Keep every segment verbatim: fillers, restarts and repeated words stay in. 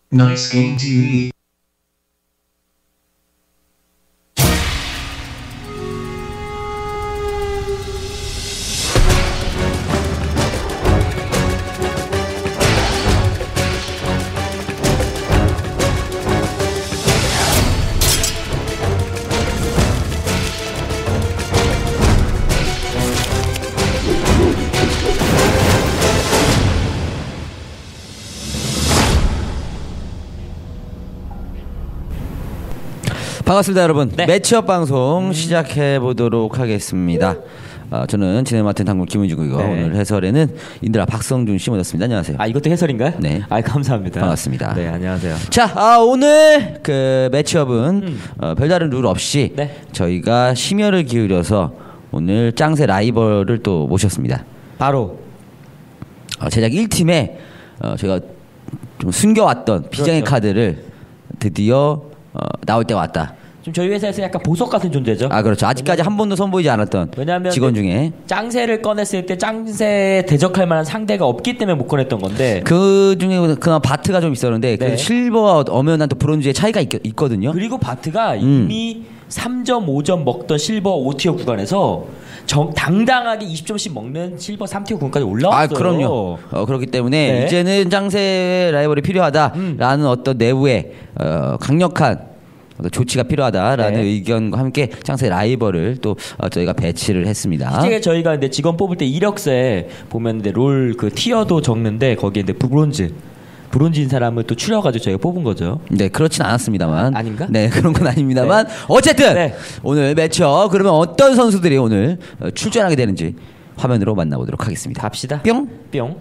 Nice Game 티비. 반갑습니다, 여러분. 네. 매치업 방송 시작해 보도록 하겠습니다. 어, 저는 진행 맡은 당군 김은주고요. 네. 오늘 해설에는 인드라 박성준 씨 모셨습니다. 안녕하세요. 아, 이것도 해설인가요? 네. 아, 감사합니다. 반갑습니다. 네, 안녕하세요. 자, 아, 오늘 그 매치업은 음. 어, 별다른 룰 없이 네. 저희가 심혈을 기울여서 오늘 짱새 라이벌을 또 모셨습니다. 바로 어, 제작 일 팀에 어, 제가 좀 숨겨왔던 비장의 그렇죠. 카드를 드디어 어, 나올 때 왔다. 좀 저희 회사에서 약간 보석 같은 존재죠. 아, 그렇죠. 아직까지 한 번도 선보이지 않았던 왜냐하면 직원 중에 짱새를 꺼냈을 때 짱새 대적할 만한 상대가 없기 때문에 못 꺼냈던 건데, 그 중에 그나마 바트가 좀 있었는데 네. 그 실버와 엄연한 또 브론즈의 차이가 있, 있거든요. 그리고 바트가 음. 이미 삼 점 오 점 먹던 실버 오 티어 구간에서 정, 당당하게 이십 점씩 먹는 실버 삼 티어 구간까지 올라왔어요. 아, 그럼요. 어, 그렇기 때문에 네. 이제는 짱새 라이벌이 필요하다라는 음. 어떤 내부의 어, 강력한 어떤 조치가 필요하다라는 네. 의견과 함께 짱새 라이벌을 또 어, 저희가 배치를 했습니다. 이제 저희가 근데 직원 뽑을 때 이력서에 보면 롤 그 티어도 적는데 거기에 근데 브론즈 브론즈인 사람을 또 추려가지고 저희가 뽑은 거죠. 네, 그렇진 않았습니다만. 아닌가? 네, 그런 건 아닙니다만. 어쨌든 네. 오늘 매치업 그러면 어떤 선수들이 오늘 어, 출전하게 되는지 화면으로 만나보도록 하겠습니다. 갑시다. 뿅. 뿅.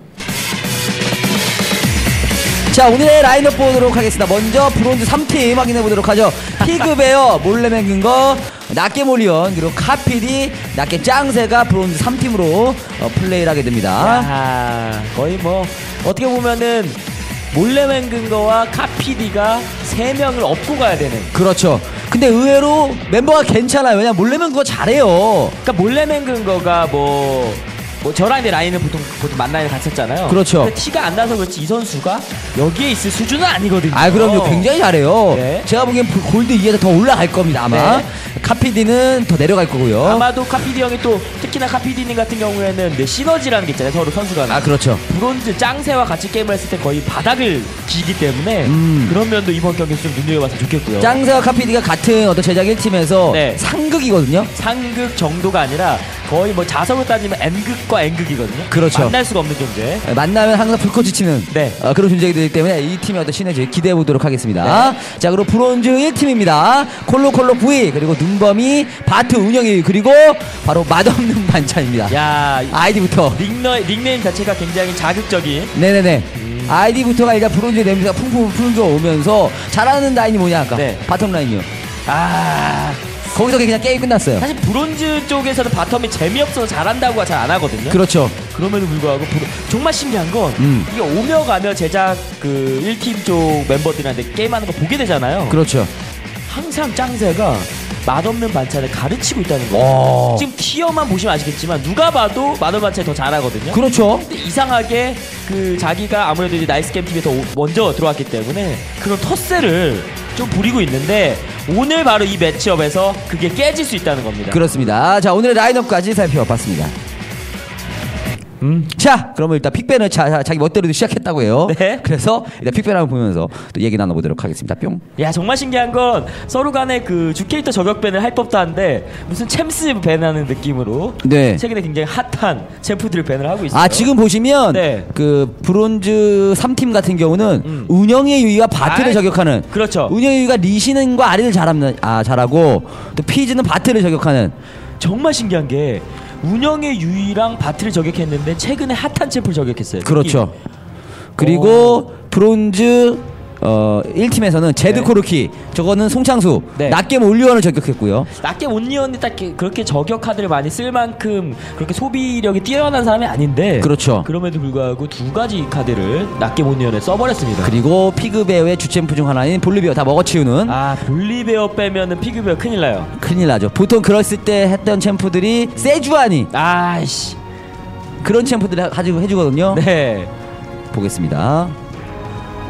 자, 오늘의 라인업 보도록 하겠습니다. 먼저 브론즈 삼 팀 확인해 보도록 하죠. 피그베어, 몰래맹근 거, 낫게몰리언, 그리고 카피디, 낫게 짱새가 브론즈 삼 팀으로 어, 플레이를 하게 됩니다. 야, 거의 뭐 어떻게 보면은 몰래맹근 거와 카피디가 세 명을 업고 가야 되는. 그렇죠. 근데 의외로 멤버가 괜찮아요. 왜냐면 몰래맹근 거 잘해요. 그러니까 몰래맹근 거가 뭐. 뭐 저랑 내 라인을 보통 보통 만나에 갔었잖아요. 그렇죠. 근데 티가 안 나서 그렇지 이 선수가 여기에 있을 수준은 아니거든요. 아, 그럼요. 굉장히 잘해요. 네. 제가 보기엔 골드 이에서 더 올라갈 겁니다, 아마. 네. 카피디는 더 내려갈 거고요. 아마도 카피디 형이 또 특히나 카피디님 같은 경우에는 네, 시너지라는 게 있잖아요. 서로 선수가. 아, 그렇죠. 브론즈 짱새와 같이 게임을 했을 때 거의 바닥을 기기 때문에 음. 그런 면도 이번 경기에서 좀 눈여겨봤으면 좋겠고요. 짱새와 카피디가 같은 어떤 제작 일 팀에서 네. 상극이거든요. 상극 정도가 아니라 거의 뭐 자석으로 따지면 N극과 N극이거든요. 그렇죠. 만날 수가 없는 존재. 만나면 항상 불꽃이 튀는 네. 어, 그런 존재이기 되기 때문에 이 팀의 어떤 시너지 기대해 보도록 하겠습니다. 네. 자, 그리고 브론즈 일 팀입니다. 콜로콜로 V 그리고 눈범이 바트 운영이 그리고 바로 맛없는 반찬입니다. 야, 아이디부터 닉너, 닉네임 자체가 굉장히 자극적인. 네네네. 음. 아이디부터가 일단 브론즈의 냄새가 풍풍 풍겨오면서 잘하는 라인이 뭐냐 아까 네. 바텀 라인이요. 아, 거기서 그냥 게임 끝났어요. 사실 브론즈 쪽에서는 바텀이 재미없어서 잘한다고 잘 안 하거든요. 그렇죠. 그럼에도 불구하고 브로- 정말 신기한 건 음. 이게 오며 가며 제작 그 일 팀 쪽 멤버들한테 게임하는 거 보게 되잖아요. 그렇죠. 항상 짱새가 맛없는 반찬을 가르치고 있다는 와. 거예요. 지금 티어만 보시면 아시겠지만 누가 봐도 맛없는 반찬이 더 잘하거든요. 그렇죠. 근데 이상하게 그 자기가 아무래도 이제 나이스 게임 티비에 더 오- 먼저 들어왔기 때문에 그런 텃세를 좀 부리고 있는데 오늘 바로 이 매치업에서 그게 깨질 수 있다는 겁니다. 그렇습니다. 자, 오늘의 라인업까지 살펴봤습니다. 음. 자, 그러면 일단 픽밴을 자, 자, 자기 멋대로 시작했다고 해요. 네. 그래서 일단 픽밴을 보면서 또 얘기 나눠보도록 하겠습니다. 뿅. 야, 정말 신기한 건 서로 간에 그 주캐릭터 저격 밴을 할 법도 한데 무슨 챔스 밴하는 느낌으로 네. 최근에 굉장히 핫한 챔프들을 밴을 하고 있어요. 아, 지금 보시면 네. 그 브론즈 삼 팀 같은 경우는 음. 운영의 유이가 바트를 아, 저격하는 그렇죠. 운영의 유이가 리시는과 아리를 잘하는 아 잘하고 또 피즈는 바트를 저격하는 정말 신기한 게 운영의 유이랑 바트를 저격했는데 최근에 핫한 챔프를 저격했어요. 그렇죠. 그리고 브론즈 어 일 팀에서는 제드 네. 코르키 저거는 송창수 네. 낫게 올리원을 저격했고요. 낮게 온리언이 딱 그렇게 저격 카드를 많이 쓸 만큼 그렇게 소비력이 뛰어난 사람이 아닌데 그렇죠. 그럼에도 불구하고 두 가지 카드를 낮게 온리언에 써버렸습니다. 그리고 피그베어의 주챔프 중 하나인 볼리비어 다 먹어치우는 아, 볼리베어 빼면은 피그베어 큰일 나요. 큰일 나죠. 보통 그랬을 때 했던 챔프들이 세주아니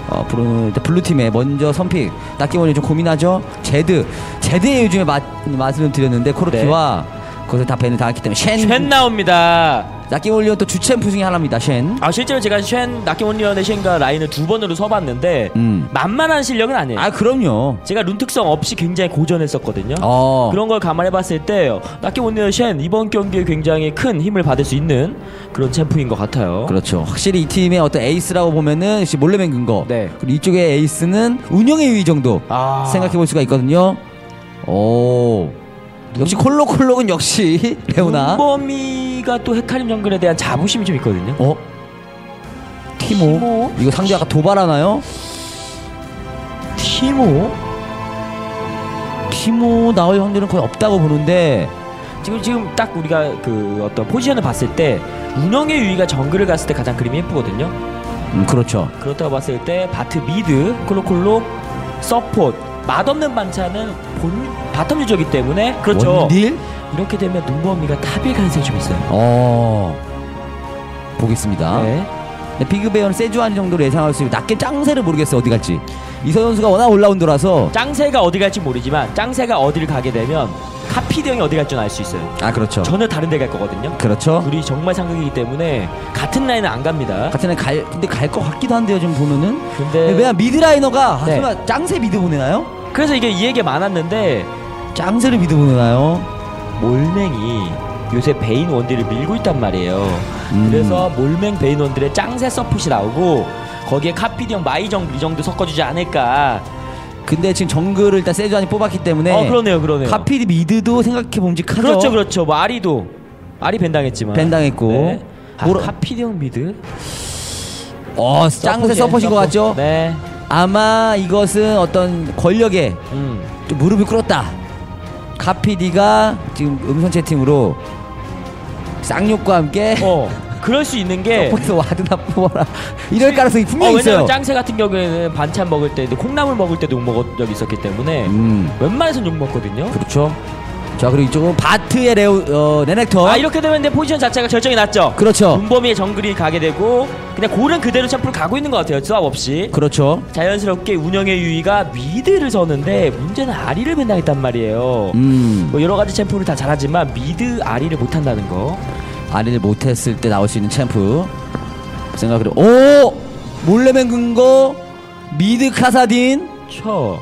어, 브루, 블루 팀에 먼저 선픽 낙기원이 좀 고민하죠. 제드, 제드의 요즘에 마, 말씀을 드렸는데 코르키와 네. 그것을 다 밴을 당했기 때문에 쉔, 쉔 나옵니다. 낙기원리언 또 주챔프 중에 하나입니다. 쉔. 아 실제로 제가 쉔 낙기원리언의 쉔과 라인을 두 번으로 서봤는데 음. 만만한 실력은 아니에요. 아 그럼요. 제가 룬 특성 없이 굉장히 고전했었거든요. 어. 그런 걸 감안해봤을 때 낙기원리언 쉔 이번 경기에 굉장히 큰 힘을 받을 수 있는 그런 챔프인 것 같아요. 그렇죠. 확실히 이 팀의 어떤 에이스라고 보면은 역시 몰래맨 근거. 네. 그리고 이쪽의 에이스는 운영의 유의 정도 아. 생각해 볼 수가 있거든요. 오. 역시 콜록콜록은 역시 레오나. 문범이가 또 헤카림 정글에 대한 자부심이 좀 있거든요. 어? 티모? 티모? 이거 상대 아까 도발하나요? 티모? 티모 나올 확률은 거의 없다고 보는데 지금 지금 딱 우리가 그 어떤 포지션을 봤을 때 운영의 유의가 정글을 갔을 때 가장 그림이 예쁘거든요. 음 그렇죠. 그렇다고 봤을 때 바트 미드 콜록콜록 서포트 맛없는 반찬은 본 바텀 유저이기 때문에 그렇죠. 원딜? 이렇게 되면 문범이가 탑일 가능성이 좀 있어요. 어. 보겠습니다. 네. 근데 비그베어는 세주안 정도로 예상할 수 있고 낮게 짱새를 모르겠어요. 어디 갈지. 이서 선수가 워낙 올라운더라서. 짱새가 어디 갈지 모르지만 짱새가 어디를 가게 되면 카피드 형이 어디 갈 줄 알 수 있어요. 아 그렇죠. 전혀 다른 데 갈 거거든요. 그렇죠. 둘이 정말 상극이기 때문에 같은 라인은 안 갑니다. 같은 애 갈 근데 갈 것 같기도 한데요. 지금 보면은. 근데 왜냐면 미드라이너가 네. 하지만 짱새 미드 보내나요? 그래서 이게 이 얘기 많았는데 짱새를 미드 보내나요? 몰맹이 요새 베인 원딜을 밀고 있단 말이에요. 음. 그래서 몰맹 베인 원딜의 짱새 서폿이 나오고 거기에 카피드 형 마이 정글 이 정도 섞어주지 않을까. 근데 지금 정글을 일단 세주안이 뽑았기 때문에. 어 그러네요, 그러네요. 카피드 미드도 생각해 봄직하죠. 그렇죠, 그렇죠. 뭐 아리도 아리 밴당했지만 밴당했고. 네. 아, 뭐라- 카피드 형 미드. 어 짱새 서폿인 것 같죠? 네. 아마 이것은 어떤 권력에 음. 좀 무릎을 꿇었다. 카피디가 지금 음성 채팅으로 쌍욕과 함께 어. 그럴 수 있는 게 서폿에서 와드나 뽑아라 이럴 가능성이 분명히 어, 있어요. 왜냐면 짱새 같은 경우에는 반찬 먹을 때 콩나물 먹을 때도 욕 먹은 적이 있었기 때문에 음 웬만해선 욕 먹거든요. 그렇죠. 자 그리고 이쪽은 바트의 레오 어, 레넥터. 아 이렇게 되면 내 포지션 자체가 결정이 났죠. 그렇죠. 문범이의 정글이 가게 되고 그냥 고른 그대로 챔프를 가고 있는 것 같아요. 수합 없이. 그렇죠. 자연스럽게 운영의 유의가 미드를 서는데 문제는 아리를 밴당했단 말이에요. 음 뭐 여러 가지 챔프를 다 잘하지만 미드 아리를 못한다는 거. 아리를 못했을 때 나올 수 있는 챔프 생각을. 오 몰래맨 근거 미드 카사딘. 쳐.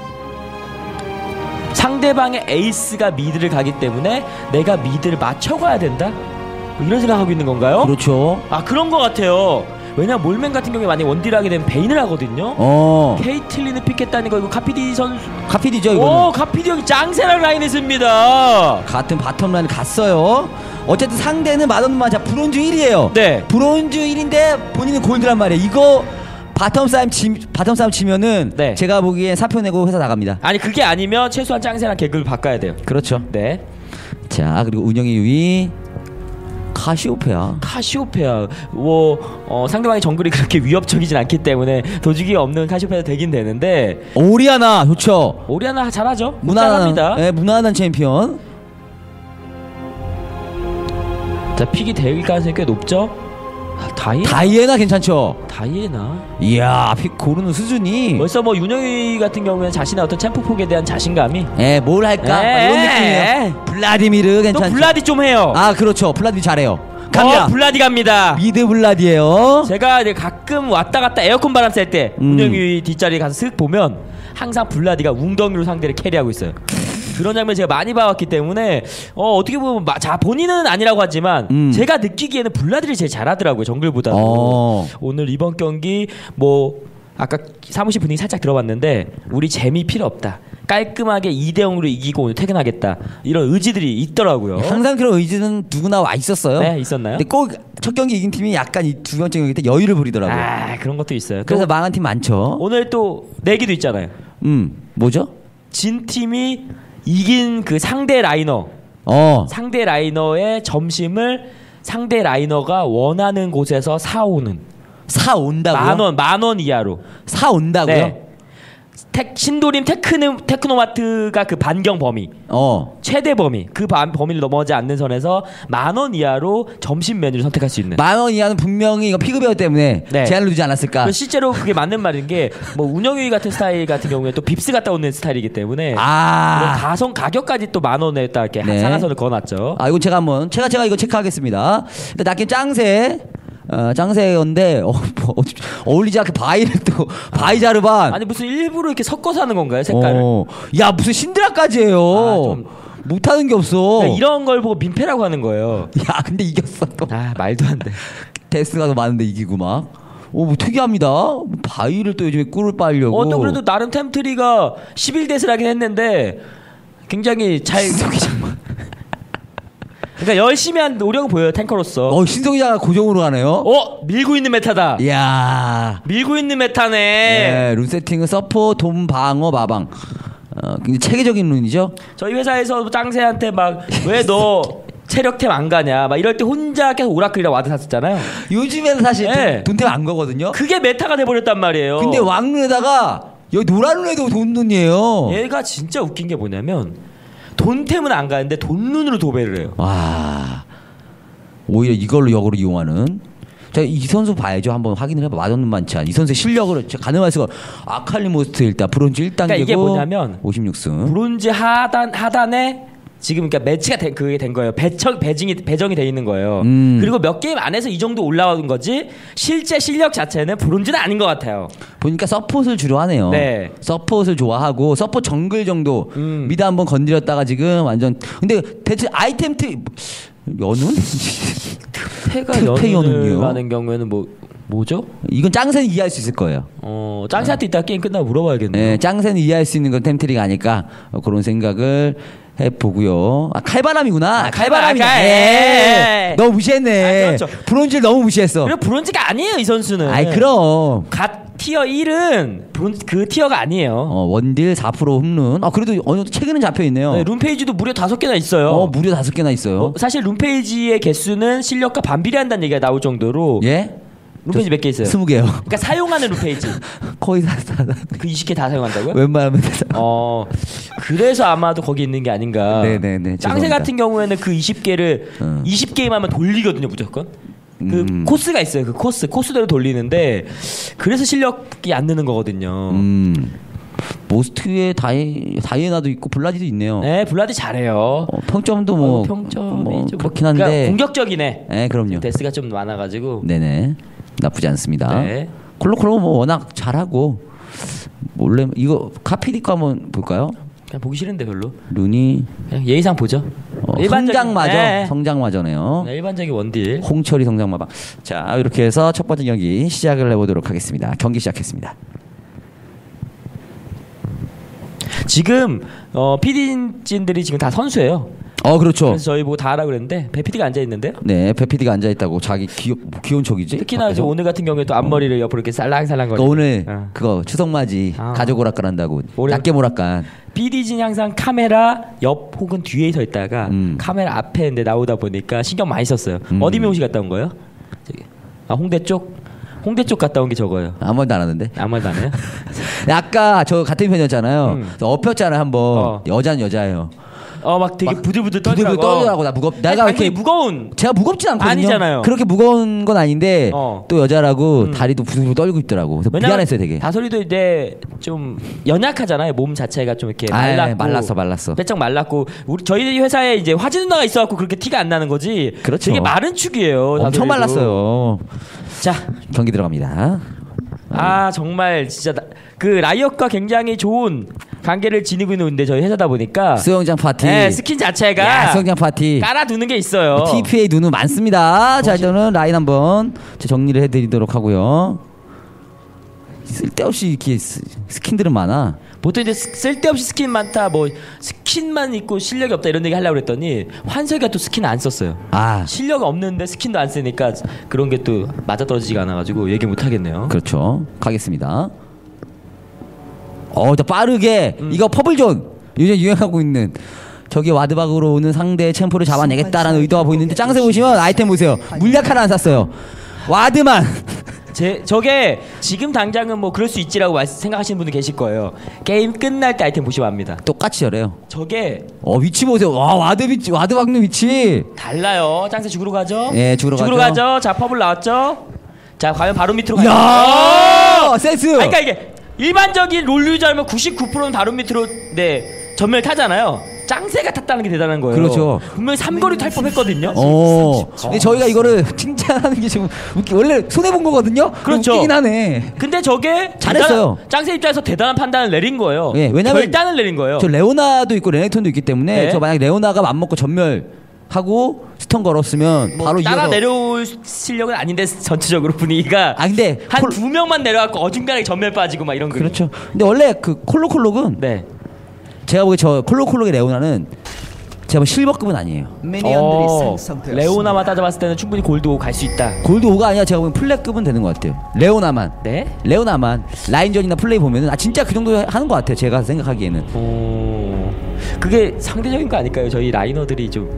상대방의 에이스가 미드를 가기 때문에 내가 미드를 맞춰가야 된다? 뭐 이런 생각하고 있는 건가요? 그렇죠. 아 그런 것 같아요. 왜냐면 몰맨 같은 경우에 만약 원딜을 하게 되면 베인을 하거든요. 어 케이틀린을 픽했다는 거 이거 카피디 선수. 카피디죠 이거는. 오 카피디 형이 짱새랑 라인에 씁니다. 같은 바텀라인 갔어요. 어쨌든 상대는 맛없는 만자 브론즈 일이에요. 네. 브론즈 일인데 본인은 골드란 말이에요. 이거 바텀 싸움 지, 바텀 싸움 지면은 네. 제가 보기엔 사표 내고 회사 나갑니다. 아니 그게 아니면 최소한 짱새랑 개그를 바꿔야 돼요. 그렇죠. 네. 자 그리고 운영의 유의 카시오페아. 카시오페아 뭐 어, 상대방의 정글이 그렇게 위협적이진 않기 때문에 도주기가 없는 카시오페아 되긴 되는데 오리아나 좋죠. 오리아나 잘하죠. 무난한, 무난합니다. 네, 무난한 챔피언. 자 픽이 될 가능성이 꽤 높죠. 아, 다이애나 다이애나 괜찮죠. 다이애나 이야 픽 고르는 수준이. 벌써 뭐 윤영이 같은 경우에는 자신의 어떤 챔프 폭에 대한 자신감이 예, 뭘 할까? 막 에, 이런 에, 느낌이에요. 블라디미르 또 괜찮죠. 블라디 좀 해요. 아 그렇죠. 블라디 잘해요. 갑니다. 어, 블라디 갑니다. 미드 블라디예요. 제가 이제 가끔 왔다 갔다 에어컨 바람 쐴 때 음. 운영이 뒷자리에 가서 슥 보면 항상 블라디가 웅덩이로 상대를 캐리하고 있어요. 그런 장면 제가 많이 봐왔기 때문에 어, 어떻게 보면 마, 자 본인은 아니라고 하지만 음. 제가 느끼기에는 블라디를 제일 잘하더라고요. 정글보다도. 어. 오늘 이번 경기 뭐 아까 사무실 분위기 살짝 들어봤는데 우리 재미 필요 없다. 깔끔하게 이 대 영으로 이기고 오늘 퇴근하겠다. 이런 의지들이 있더라고요. 항상 그런 의지는 누구나 와 있었어요. 네, 있었나요? 근데 꼭 첫 경기 이긴 팀이 약간 이 두 번째 경기 때 여유를 부리더라고요. 아 그런 것도 있어요. 그래서 또 망한 팀 많죠. 오늘 또 내기도 있잖아요. 음, 뭐죠? 진 팀이 이긴 그 상대 라이너, 어, 상대 라이너의 점심을 상대 라이너가 원하는 곳에서 사오는 사 온다고요? 만 원, 만 원 이하로. 사 온다고요? 네. 테, 신도림 테크노, 테크노마트가 그 반경 범위 어. 최대 범위 그 반, 범위를 넘어가지 않는 선에서 만 원 이하로 점심 메뉴를 선택할 수 있는 만 원 이하는 분명히 이거 피그베어 때문에 네. 제한을 두지 않았을까. 실제로 그게 맞는 말인 게 뭐 운영유희 같은 스타일 같은 경우에 또 빕스 갔다 오는 스타일이기 때문에 아. 가성 가격까지 또 만 원에 딱 이렇게 네. 상한선을 그어놨죠. 아 이건 제가 한번 제가 제가 이거 체크하겠습니다. 근데 낙게 짱새 어, 짱새인데 어, 뭐, 어, 어울리지 않게 바위를 또 바위 자르반. 아니 무슨 일부러 이렇게 섞어서 하는 건가요 색깔을? 어. 야 무슨 신드라까지 해요. 아, 좀- 못하는 게 없어. 그러니까 이런 걸 보고 민폐라고 하는 거예요. 야 근데 이겼어 또. 아 말도 안 돼. 데스가 더 많은데 이기고 막. 오, 뭐 특이합니다. 바위를 또 요즘에 꿀을 빨려고. 어, 또 그래도 나름 템트리가 십일 대를 하긴 했는데 굉장히 잘. 그러니까 열심히 한 노력은 보여요 탱커로서. 어, 신성이가 고정으로 가네요. 어 밀고 있는 메타다. 이야. 밀고 있는 메타네. 네, 룬 세팅은 서포, 돔, 방어, 마방. 어, 굉장히 체계적인 룬이죠. 저희 회사에서 짱새한테 막 왜 너 체력템 안 가냐 막 이럴 때 혼자 계속 오라클이랑 와드 샀었잖아요. 요즘에는 사실 네. 돈, 돈템 안 거거든요. 그게 메타가 돼버렸단 말이에요. 근데 왕룬에다가 여기 노란 룬에도 돈 눈이에요. 얘가 진짜 웃긴 게 뭐냐면 돈템은 안 가는데 돈눈으로 도배를 해요. 와. 오히려 이걸로 역으로 이용하는. 자, 이 선수 봐야죠. 한번 확인을 해봐. 마전눈 많지 않. 이 선수의 실력을 가능할 수가. 아칼리 모스트 일단 브론즈 일 단계고. 그러니까 이게 뭐냐면 오십육 승. 브론즈 하단 하단에 지금 그러니까 매치가 된 그게 된 거예요. 배청 배정이 배정이 돼 있는 거예요. 음. 그리고 몇 게임 안에서 이 정도 올라온 거지 실제 실력 자체는 브론즈는 아닌 것 같아요. 보니까 서폿을 주로 하네요. 네. 서폿을 좋아하고 서폿 정글 정도 음. 미드 한번 건드렸다가 지금 완전. 근데 대체 아이템 트 연운? 태가 특패 연을 연운이요? 가는 경우에는 뭐 뭐죠? 이건 짱새는 이해할 수 있을 거예요. 어 짱새한테 이따 게임 끝나고 물어봐야겠네요. 네, 짱새는 이해할 수 있는 건 템트리가 아닐까 어, 그런 생각을 해보고요. 아 칼바람이구나. 아, 칼바람이. 칼바람. 네. 너무 무시했네. 아, 그렇죠. 브론즈를 너무 무시했어. 그리고 브론즈가 아니에요 이 선수는. 아이 그럼. 갓 티어 일은 브론즈 그 티어가 아니에요. 어, 원딜 사 퍼센트 홈룬. 아 그래도 어느 정도 체계는 잡혀 있네요. 네, 룸페이지도 무려 다섯 개나 있어요. 어 무려 다섯 개나 있어요. 어, 사실 룸페이지의 개수는 실력과 반비례한다는 얘기가 나올 정도로 예? 룸페이지 몇 개 있어요? 스무 개요. 그러니까 사용하는 룸페이지 거의 다, 다, 다. 그 이십 개 다 사용한다고요? 웬만하면 다. 어 그래서 아마도 거기 있는 게 아닌가. 네네네, 짱새 죄송합니다. 같은 경우에는 그 이십 개를 음. 이십 게임 하면 돌리거든요 무조건. 그 음. 코스가 있어요. 그 코스 코스대로 돌리는데 그래서 실력이 안 느는 거거든요. 음. 모스트에 다이 다이애나도 있고 블라디도 있네요. 네 블라디 잘해요. 어, 평점도 뭐, 어, 평점이 뭐 좀 그렇긴 한데. 그러니까 공격적이네. 네, 그럼요. 데스가 좀 많아가지고. 네네. 나쁘지 않습니다. 네. 콜로콜로 뭐 워낙 잘하고 원래 이거 카피디 거 한번 볼까요? 그냥 보기 싫은데 별로. 룬이 그냥 예의상 보죠. 어, 일반적인- 성장마저 네. 성장마저네요. 네, 일반적인 원딜. 홍철이 성장마방. 자 이렇게 해서 첫 번째 경기 시작을 해보도록 하겠습니다. 경기 시작했습니다. 지금 어, 피디진들이 지금 다 선수예요. 어 그렇죠. 그래서 저희 보고 다 하라 그랬는데 배피디가 앉아 있는데요. 네, 배피디가 앉아 있다고 자기 귀여, 귀여운 척이지. 특히나 밖에서? 이제 오늘 같은 경우에 또 앞머리를 옆으로 이렇게 살랑살랑 그러니까 거리고. 오늘 어. 그거 추석맞이 아. 가족 오락관 한다고 올해- 낮게 모락관. 피디진이 항상 카메라 옆 혹은 뒤에 서 있다가 음. 카메라 앞에 있는데 나오다 보니까 신경 많이 썼어요. 음. 어디 미용실 갔다 온 거예요? 저기. 아 홍대 쪽? 홍대 쪽 갔다 온 게 저거예요. 아무 말도 안 하는데. 아무 말도 안 해요? 아까 저 같은 편이었잖아요. 음. 그래서 엎혔잖아요 한번. 어. 여자는 여자예요. 어 막 되게 막 부들부들 부들부들 떨더라고. 떨더라고. 나 무겁. 내가 당연히 이렇게 무거운. 제가 무겁진 않거든요. 아니잖아요. 그렇게 무거운 건 아닌데 어. 또 여자라고 음. 다리도 부들부들 떨고 있더라고. 그래서 왜냐면 미안했어요 되게. 다솔이도 이제 좀 연약하잖아요. 몸 자체가 좀 이렇게 아이, 말랐고 말랐어, 말랐어. 빼짝 말랐고 우리 저희 회사에 이제 화진 누나가 있어갖고 그렇게 티가 안 나는 거지. 그렇죠. 되게 마른 축이에요. 엄청 다솔이도. 말랐어요. 자, 경기 들어갑니다. 아 정말 진짜 나- 그 라이엇과 굉장히 좋은 관계를 지니고 있는데 저희 회사다 보니까 수영장 파티. 네, 스킨 자체가 야, 수영장 파티. 깔아두는 게 있어요. 티피에이 눈은 많습니다. 자, 일단은 라인 한번 정리를 해드리도록 하고요. 쓸데없이 이렇게 스- 스킨들은 많아. 보통 이제 스- 쓸데없이 스킨 많다, 뭐 스킨만 있고 실력이 없다 이런 얘기 하려고 그랬더니 환석이가 또 스킨 안 썼어요. 아, 실력 없는데 스킨도 안 쓰니까 그런 게 또 맞아떨어지지가 않아가지고 얘기 못 하겠네요. 그렇죠. 가겠습니다. 어, 더 빠르게 음. 이거 퍼블존 요즘 유행하고 있는 저기 와드박으로 오는 상대의 챔프를 잡아내겠다라는 의도가 보이는데 짱새 보시면 아이템 보세요. 물약 하나 안 샀어요. 와드만 제 저게 지금 당장은 뭐 그럴 수 있지라고 말- 생각하시는 분들 계실 거예요. 게임 끝날 때 아이템 보시면 압니다. 똑같이 저래요. 저게 어 위치 보세요. 와 와드 위치 와드 박는 위치. 달라요. 짱새 죽으러 가죠? 예, 죽으러 죽으러 가죠. 가죠. 자, 퍼블 나왔죠? 자, 과연 바로 밑으로 가요. 야 센스. 아, 그러니까 이게 일반적인 롤 유저라면 구십구 퍼센트는 바로 밑으로 네 전멸 타잖아요. 짱새가 탔다는 게 대단한 거예요. 그렇죠. 분명히 삼거리 탈 뻔했거든요. 어. 근데 저희가 이거를 칭찬하는 게 지금 웃기. 원래 손해 본 거거든요. 그렇죠. 웃기긴 하네. 근데 저게 잘했어요. 대단한- 짱새 입장에서 대단한 판단을 내린 거예요. 예, 왜냐면 결단을 내린 거예요. 저 레오나도 있고 레넥톤도 있기 때문에 네. 저 만약 레오나가 맘먹고 전멸하고 스턴 걸었으면 뭐 바로 따라 이어서. 내려올 실력은 아닌데 전체적으로 분위기가 아 근데 한 콜- 두 명만 내려갖고 어중간하게 전멸 빠지고 막 이런 거. 그렇죠. 근데 원래 그 콜로콜록은 네. 제가 보기에 저 콜로콜록의 레오나는 제가 뭐 실버급은 아니에요. 미니언들이 어, 생성되었습니다. 레오나만 따져봤을 때는 충분히 골드 오 갈 수 있다. 골드 오가 아니라 제가 보기엔 플랫급은 되는 것 같아요. 레오나만. 네? 레오나만 라인전이나 플레이 보면은 아 진짜 그 정도 하는 것 같아요. 제가 생각하기에는. 오, 그게 상대적인 거 아닐까요? 저희 라이너들이 좀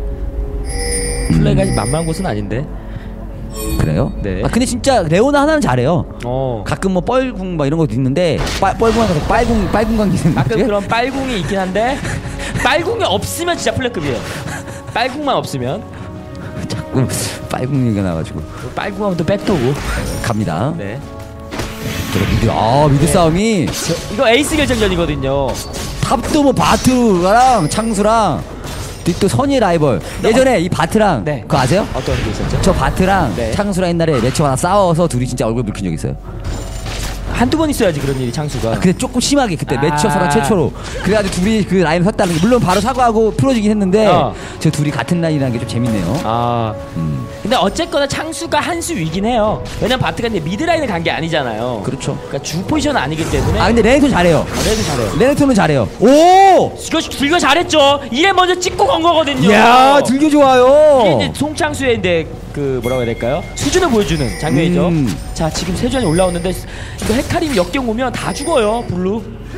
플레이가 만만한 곳은 아닌데. 그래요? 네. 아 근데 진짜 레오나 하나는 잘해요. 어. 가끔 뭐 뻘궁 막 이런 것도 있는데 빠, 뻘궁 가서 빨궁 빨궁 관계는 가끔 그런 빨궁이 있긴 한데 빨궁이 없으면 진짜 플랫급이에요. 빨궁만 없으면 자꾸 빨궁 얘기가 나가지고 빨궁하면 또 백도고. 갑니다. 네. 저거 미드 아 미드 네. 싸움이 저, 이거 에이스 결정전이거든요. 탑도 뭐 바트랑 창수랑 또 선의 라이벌. 예전에 이 바트랑 네. 그거 아세요? 어떤 게 있었죠? 저 바트랑 네. 창수랑 옛날에 매치업 하나 싸워서 둘이 진짜 얼굴 붉힌 적 있어요. 한두 번 있어야지 그런 일이 창수가. 근데 조금 심하게 그때 아. 매치업 사랑 최초로 그래가지고 둘이 그 라인을 섰다는 게 물론 바로 사과하고 풀어지긴 했는데 어. 저 둘이 같은 라인이라는 게 좀 재밌네요. 아. 음. 근데 어쨌거나 창수가 한 수 위긴 해요. 왜냐면 바트가 이제 미드라인을 간 게 아니잖아요. 그렇죠. 그러니까 주 포지션은 아니기 때문에. 아 근데 레넥톤 잘해요. 레드 잘해요. 레넥톤은 잘해요. 오! 이거 들겨 잘했죠. 이래 먼저 찍고 건 거거든요. 이야 들교 좋아요. 이게 이제 송창수의 이제 그 뭐라고 해야 될까요? 수준을 보여주는 장면이죠. 음. 자 지금 세주안이 올라오는데 이거 헤카림 역경 오면 다 죽어요. 블루.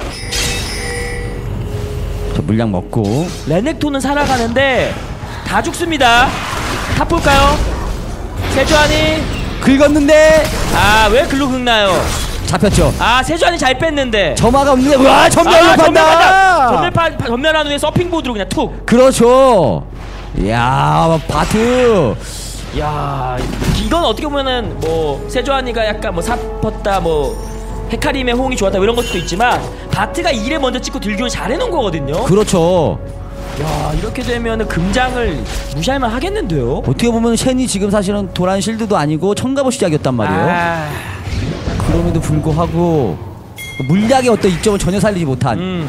저 물량 먹고 레넥톤은 살아가는데 다 죽습니다. 탑 볼까요? 세주안이 긁었는데 아 왜 글로 긁나요? 잡혔죠. 아 세주안이 잘 뺐는데. 점화가 없는데 와 전멸로 아, 판다. 전멸 전멸한 후에 서핑 보드로 그냥 툭. 그렇죠. 이야 바트. 야 이건 어떻게 보면은 뭐 세조아니가 약간 뭐 사퍼다 뭐 헤카림의 호응이 좋았다 이런 것도 있지만 바트가 일에 먼저 찍고 들교를 잘해놓은 거거든요. 그렇죠. 야 이렇게 되면은 금장을 무시할만 하겠는데요. 어떻게 보면 쉔이 지금 사실은 도란 실드도 아니고 청가보 시작이었단 말이에요. 아, 그럼에도 불구하고 물약의 어떤 이점을 전혀 살리지 못한. 음.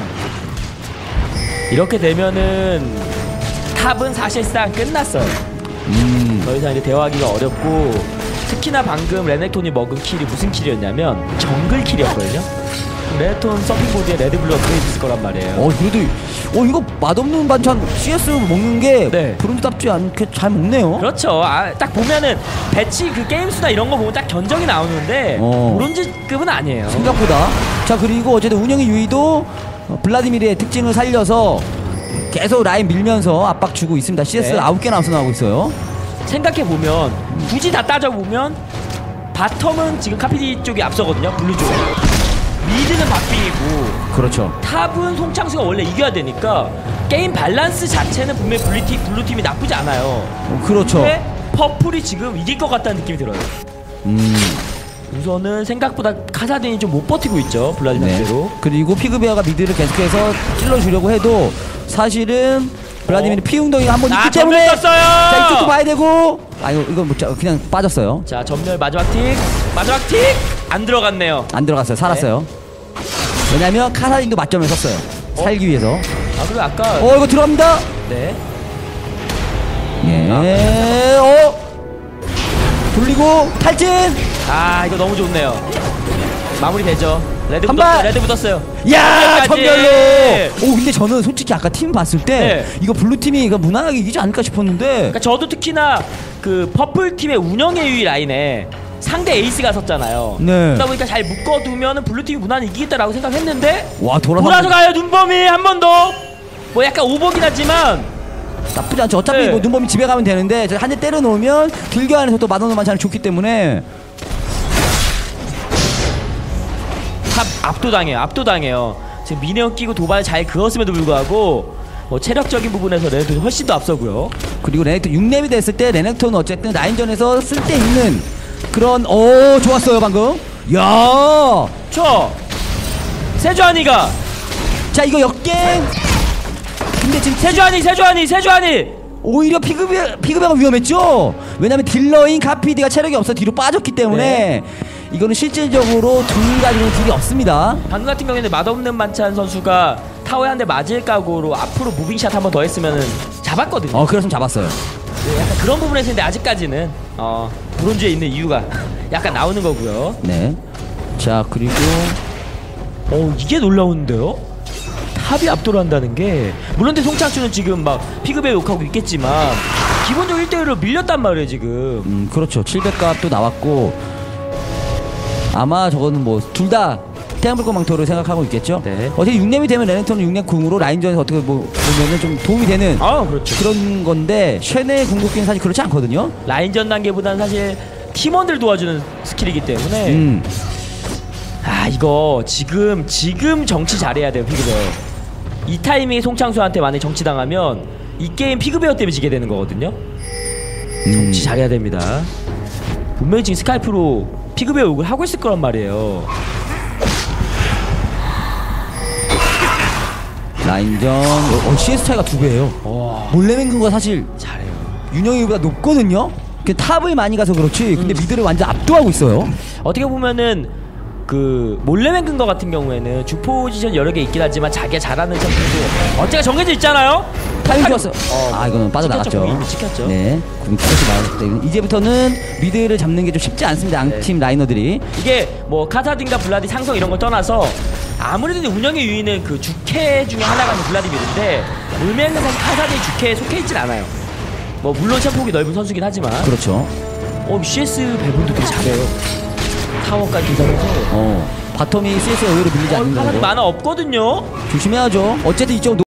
이렇게 되면은 탑은 사실상 끝났어요. 음. 더 이상 이제 대화하기가 어렵고 특히나 방금 레넥톤이 먹은 킬이 무슨 킬이었냐면 정글 킬이었거든요. 레넥톤 서핑보드에 레드블루 업그레이드 있을 거란 말이에요. 어 그래도 어 이거 맛없는 반찬 씨에스 먹는 게 네. 브론즈답지 않게 잘 먹네요. 그렇죠. 아, 딱 보면은 배치 그 게임 수나 이런 거 보면 딱 견적이 나오는데 어. 브론즈급은 아니에요. 생각보다. 자 그리고 어쨌든 운영의 유의도 어, 블라디미르의 특징을 살려서 계속 라인 밀면서 압박 주고 있습니다. 씨에스 네. 아홉 개나 앞서 나오고 있어요. 생각해 보면 굳이 다 따져 보면 바텀은 지금 카피디 쪽이 앞서거든요. 블루 쪽. 미드는 박빙이고 그렇죠. 탑은 송창수가 원래 이겨야 되니까 게임 밸런스 자체는 분명히 블루팀, 블루팀이 나쁘지 않아요. 어, 그렇죠. 근데 퍼플이 지금 이길 것 같다는 느낌이 들어요. 음. 우선은 생각보다 카사딘이 좀 못 버티고 있죠. 블라디 네. 상대로. 그리고 피그베어가 미드를 계속해서 찔러주려고 해도 사실은 블라디미르 어. 피웅덩이가 한 번 아, 있기 전멸 때문에 떴어요! 자 이쪽도 봐야 되고 아 이거 이거 못 잡- 그냥 빠졌어요. 자 전멸 마지막 틱 마지막 틱 안 들어갔네요. 안 들어갔어요. 살았어요. 왜냐면 카사딘도 맞점을 썼어요. 어? 살기 위해서. 아 그리고 아까 어 이거 들어갑니다. 네 예. 어. 돌리고 탈진. 아 이거 너무 좋네요. 마무리 되죠. 레드 한 묻었어요. 발! 레드 묻었어요. 야 여기까지! 전멸로. 오 근데 저는 솔직히 아까 팀 봤을 때 네. 이거 블루 팀이 이거 무난하게 이기지 않을까 싶었는데. 그러니까 저도 특히나 그 퍼플 팀의 운영의 유의 라인에 상대 에이스가 섰잖아요. 네. 그러다 보니까 잘 묶어두면은 블루 팀이 무난히 이기겠다라고 생각했는데 와 돌아서 돌아서 가요 눈범이 한 번 더. 뭐 약간 오버긴 하지만 나쁘지 않죠. 어차피 네. 뭐 눈범이 집에 가면 되는데 한 대 때려 놓으면 들교 안에서 또 만원만 잘 좋기 때문에 탑 압도당해요. 압도당해요. 지금 미니언 끼고 도발 잘 그었음에도 불구하고 뭐 체력적인 부분에서 레넥톤이 훨씬 더 앞서고요. 그리고 레넥톤 육 렙이 됐을 때 레넥톤은 어쨌든 라인전에서 쓸데있는 그런 오 좋았어요 방금. 야, 저 세주환이가 자 이거 역갱. 근데 지금 세주환이 세주환이 세주환이 오히려 피그베, 피그베가 위험했죠. 왜냐면 딜러인 카피디가 체력이 없어 뒤로 빠졌기 때문에 네. 이거는 실질적으로 둘 가지고는 딜이 없습니다. 방금 같은 경우에는 맛없는 만찬 선수가 타워에 한 대 맞을 각오로 앞으로 무빙샷 한 번 더 했으면은 잡았거든요. 어 그랬으면 잡았어요. 네, 약간 그런 부분에서 있는데 아직까지는 어, 브론즈에 있는 이유가 약간 나오는 거고요. 네. 자 그리고 어 이게 놀라운데요? 탑이 압도를 한다는 게 물론 대 송창준은 지금 막 피그배 욕하고 있겠지만 기본적으로 일 대 일로 밀렸단 말이에요 지금. 음 그렇죠. 칠백 값도 나왔고 아마 저거는 뭐 둘 다 태양불꽃 망토를 생각하고 있겠죠. 네. 어차피 육 렙이 되면 레넥톤은 육 렙 궁으로 라인전에서 어떻게 뭐 보면은 좀 도움이 되는 아 그렇죠. 그런 건데 쉐네의 궁극기는 사실 그렇지 않거든요. 라인전 단계보다는 사실 팀원들 도와주는 스킬이기 때문에 음. 아 이거 지금 지금 정치 잘해야 돼요 피그베어. 이 타이밍에 송창수한테 만약 정치 당하면 이 게임 피그베어 때문에 지게 되는 거거든요. 음. 정치 잘해야 됩니다. 분명히 지금 스카이프로 피그베어 욕을 하고 있을 거란 말이에요. 라인전 어, 씨에스 차이가 두 배예요. 와 몰래맹근과 사실 잘해요. 윤영이보다 높거든요. 그 탑을 많이 가서 그렇지. 근데 음. 미드를 완전 압도하고 있어요. 어떻게 보면은 그 몰래맨근 거 같은 경우에는 주 포지션 여러 개 있긴 하지만 자기가 잘하는 챔프도 언제가 정해져 있잖아요. 타이밍 좋았어요. 어, 아 이거는 빠져나갔죠. 찍혔죠, 공이 찍혔죠. 네, 공이 찍혔지 나왔기 때문에 이제부터는 미드를 잡는 게 좀 쉽지 않습니다. 양팀 라이너들이. 이게 뭐 카사딘과 블라디 상성 이런 걸 떠나서 아무래도 운영의 유인은 그 주캐 중에 하나가 블라디미르인데 몰래맨근 사실 카사딘이 주캐에 속해 있진 않아요. 뭐 물론 챔프폭이 넓은 선수긴 하지만 그렇죠. 어 씨에스 배분도 되게 잘해요. 타워까지 기사해서 어 바텀이 씨에스에 의외로 밀리지 어, 않는 카사딘 거고 만화 없거든요. 조심해야죠. 어쨌든 이쪽